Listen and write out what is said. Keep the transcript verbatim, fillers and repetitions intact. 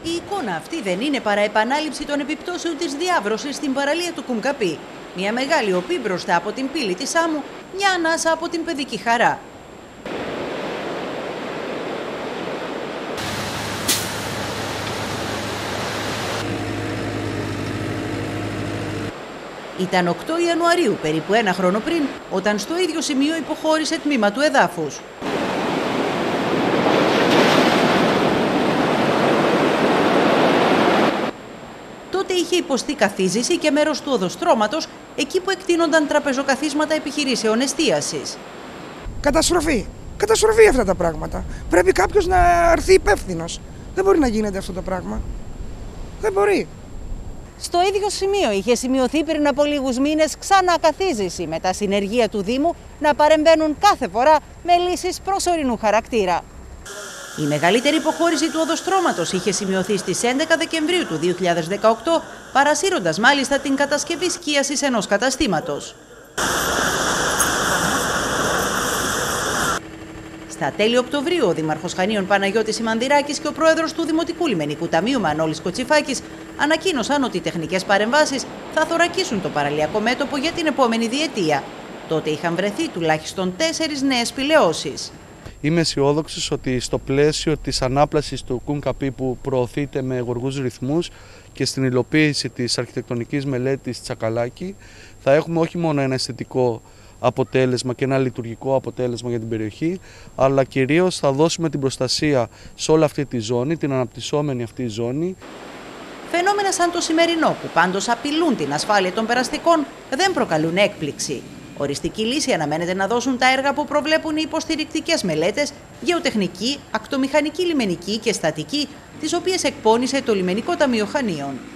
Η εικόνα αυτή δεν είναι παρά επανάληψη των επιπτώσεων της διάβρωσης στην παραλία του Κουμκαπί. Μια μεγάλη οπή μπροστά από την πύλη της άμμου, μια ανάσα από την παιδική χαρά. Ήταν οκτώ Ιανουαρίου, περίπου ένα χρόνο πριν, όταν στο ίδιο σημείο υποχώρησε τμήμα του εδάφους. Τότε είχε υποστεί καθίζηση και μέρος του οδοστρώματος, εκεί που εκτείνονταν τραπεζοκαθίσματα επιχειρήσεων εστίασης. Καταστροφή. Καταστροφή αυτά τα πράγματα. Πρέπει κάποιος να έρθει υπεύθυνος. Δεν μπορεί να γίνεται αυτό το πράγμα. Δεν μπορεί. Στο ίδιο σημείο είχε σημειωθεί πριν από λίγους μήνες ξανά καθίζηση, με τα συνεργεία του Δήμου να παρεμβαίνουν κάθε φορά με λύσεις προσωρινού χαρακτήρα. Η μεγαλύτερη υποχώρηση του οδοστρώματος είχε σημειωθεί στις έντεκα Δεκεμβρίου του δύο χιλιάδες δεκαοκτώ, παρασύροντας μάλιστα την κατασκευή σκίασης ενός καταστήματος. Στα τέλη Οκτωβρίου, ο Δήμαρχος Χανίων Παναγιώτης Ημανδυράκης και ο πρόεδρος του Δημοτικού Λιμενικού Ταμείου Μανώλης Κοτσιφάκης ανακοίνωσαν ότι οι τεχνικές παρεμβάσεις θα θωρακίσουν το παραλιακό μέτωπο για την επόμενη διετία. Τότε είχαν βρεθεί τουλάχιστον τέσσερις νέες πηλαιώσεις. Είμαι αισιόδοξος ότι στο πλαίσιο της ανάπλασης του Κουμκαπί που προωθείται με γοργούς ρυθμούς και στην υλοποίηση της αρχιτεκτονικής μελέτης Τσακαλάκη θα έχουμε όχι μόνο ένα αισθητικό αποτέλεσμα και ένα λειτουργικό αποτέλεσμα για την περιοχή, αλλά κυρίως θα δώσουμε την προστασία σε όλη αυτή τη ζώνη, την αναπτυσσόμενη αυτή ζώνη. Φαινόμενα σαν το σημερινό, που πάντως απειλούν την ασφάλεια των περαστικών, δεν προκαλούν έκπληξη. Οριστική λύση αναμένεται να δώσουν τα έργα που προβλέπουν οι υποστηρικτικές μελέτες, γεωτεχνική, ακτομηχανική λιμενική και στατική, τις οποίες εκπώνησε το Λιμενικό Ταμείο Χανίων.